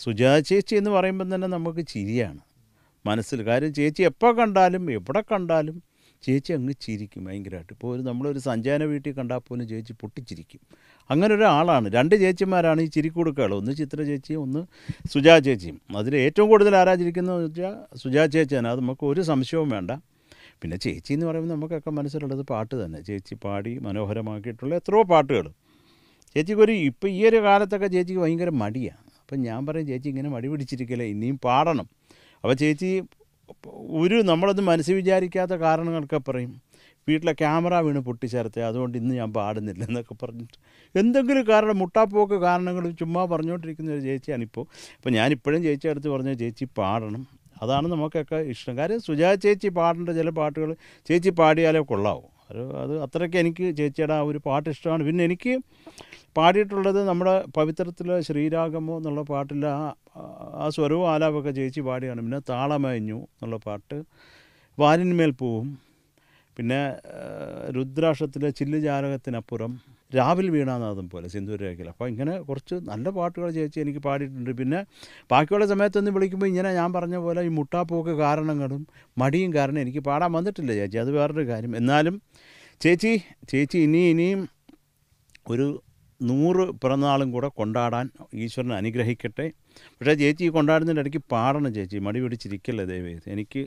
സുജാ ചേച്ചി എന്ന് പറയുമ്പം തന്നെ നമുക്ക് ചിരിയാണ് മനസ്സിൽ. കാര്യം ചേച്ചി എപ്പോൾ കണ്ടാലും എവിടെ കണ്ടാലും ചേച്ചി അങ്ങ് ചിരിക്കും ഭയങ്കരമായിട്ട്. ഇപ്പോൾ നമ്മളൊരു സഞ്ചാര വീട്ടിൽ കണ്ടാൽ പോലും ചേച്ചി പൊട്ടിച്ചിരിക്കും. അങ്ങനെ ഒരാളാണ്. 2 ചേച്ചിമാരാണ് ഈ ചിരിക്കുടുക്കുകൾ. ഒന്ന് ചിത്ര ചേച്ചിയും ഒന്ന് സുജാ ചേച്ചിയും. അതിൽ ഏറ്റവും കൂടുതൽ ആരാചരിക്കുന്നതെന്ന് വെച്ചാൽ സുജാ ചേച്ചിയാണ്. അത് നമുക്ക് ഒരു സംശയവും വേണ്ട. പിന്നെ ചേച്ചി എന്ന് പറയുമ്പോൾ നമുക്കൊക്കെ മനസ്സിലുള്ളത് പാട്ട് തന്നെ. ചേച്ചി പാടി മനോഹരമാക്കിയിട്ടുള്ള എത്രയോ പാട്ടുകൾ. ചേച്ചിക്കൊരു ഇപ്പോൾ ഈ ഒരു കാലത്തൊക്കെ ചേച്ചിക്ക് ഭയങ്കര മടിയാണ്. അപ്പം ഞാൻ പറയും ചേച്ചി ഇങ്ങനെ മടി പിടിച്ചിരിക്കല്ലേ, ഇനിയും പാടണം. അപ്പോൾ ചേച്ചി നമ്മളത് മനസ്സിൽ വിചാരിക്കാത്ത കാരണങ്ങളൊക്കെ പറയും. വീട്ടിലെ ക്യാമറ വീണ് പൊട്ടിച്ചേർത്തെ, അതുകൊണ്ട് ഇന്ന് ഞാൻ പാടുന്നില്ല എന്നൊക്കെ പറഞ്ഞിട്ട് എന്തെങ്കിലും കാരണം മുട്ടാപ്പോക്ക് കാരണങ്ങൾ ചുമ്മാ പറഞ്ഞുകൊണ്ടിരിക്കുന്ന ഒരു ചേച്ചിയാണിപ്പോൾ. അപ്പോൾ ഞാനിപ്പോഴും ചേച്ചി അടുത്ത് പറഞ്ഞു ചേച്ചി പാടണം. അതാണ് നമുക്കൊക്കെ ഇഷ്ടം. കാര്യം സുജാ ചേച്ചി പാടേണ്ട ചില പാട്ടുകൾ ചേച്ചി പാടിയാലേ കൊള്ളാവൂ. അത് അത്രയ്ക്ക് എനിക്ക് ചേച്ചിയുടെ ആ ഒരു പാട്ട് ഇഷ്ടമാണ്. പിന്നെ എനിക്ക് പാടിയിട്ടുള്ളത് നമ്മുടെ പവിത്രത്തിലെ ശ്രീരാഗമോ എന്നുള്ള പാട്ടിൽ ആ സ്വരവും ആലാപൊക്കെ ചേച്ചി പാടിയാണ്. പിന്നെ താളമയഞ്ഞു എന്നുള്ള പാട്ട്, വാലിന്മേൽ പൂവും, പിന്നെ രുദ്രാക്ഷത്തിലെ ചില്ലുജാലകത്തിനപ്പുറം, രാവിൽ വീണാനാദം പോലെ, സിന്ദൂരരേഖയിൽ. അപ്പോൾ ഇങ്ങനെ കുറച്ച് നല്ല പാട്ടുകൾ ചേച്ചി എനിക്ക് പാടിയിട്ടുണ്ട്. പിന്നെ ബാക്കിയുള്ള സമയത്തൊന്ന് വിളിക്കുമ്പോൾ ഇങ്ങനെ ഞാൻ പറഞ്ഞ പോലെ ഈ മുട്ടാപ്പോക്ക് കാരണങ്ങളും മടിയും കാരണം എനിക്ക് പാടാൻ വന്നിട്ടില്ല ചേച്ചി. അത് വേറൊരു കാര്യം. എന്നാലും ചേച്ചി ഇനിയും ഒരു 100 പിറന്നാളും കൂടെ കൊണ്ടാടാൻ ഈശ്വരൻ അനുഗ്രഹിക്കട്ടെ. പക്ഷേ ചേച്ചി ഈ കൊണ്ടാടുന്നതിൻ്റെ ഇടയ്ക്ക് പാടണം ചേച്ചി, മടി പിടിച്ചിരിക്കല്ലേ ദയവേ. എനിക്ക്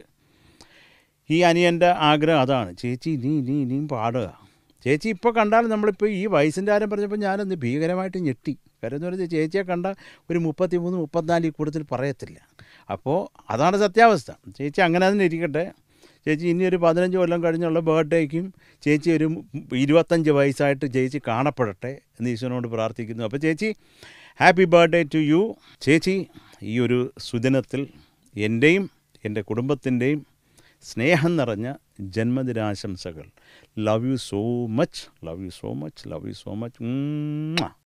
ഈ അനിയൻ്റെ ആഗ്രഹം അതാണ്. ചേച്ചി ഇനിയും പാടുക. ചേച്ചി ഇപ്പോൾ കണ്ടാലും നമ്മളിപ്പോൾ ഈ വയസ്സിൻ്റെ കാര്യം പറഞ്ഞപ്പോൾ ഞാനൊന്ന് ഭീകരമായിട്ട് ഞെട്ടി. കാര്യം എന്ന് പറഞ്ഞാൽ ചേച്ചിയെ കണ്ട ഒരു 33, 34 കൂടുതൽ പറയത്തില്ല. അപ്പോൾ അതാണ് സത്യാവസ്ഥ. ചേച്ചി അങ്ങനെ തന്നെ ഇരിക്കട്ടെ. ചേച്ചി ഇനി ഒരു 15 കൊല്ലം കഴിഞ്ഞുള്ള ബർത്ത്ഡേക്കും ചേച്ചി ഒരു 25 വയസ്സായിട്ട് ചേച്ചി കാണപ്പെടട്ടെ എന്ന് ഈശ്വരനോട് പ്രാർത്ഥിക്കുന്നു. അപ്പോൾ ചേച്ചി ഹാപ്പി ബർത്ത്ഡേ ടു യു. ചേച്ചി ഈ ഒരു സുദിനത്തിൽ എൻ്റെയും എൻ്റെ കുടുംബത്തിൻ്റെയും സ്നേഹം നിറഞ്ഞ ജന്മദിനാശംസകൾ. Love you so much.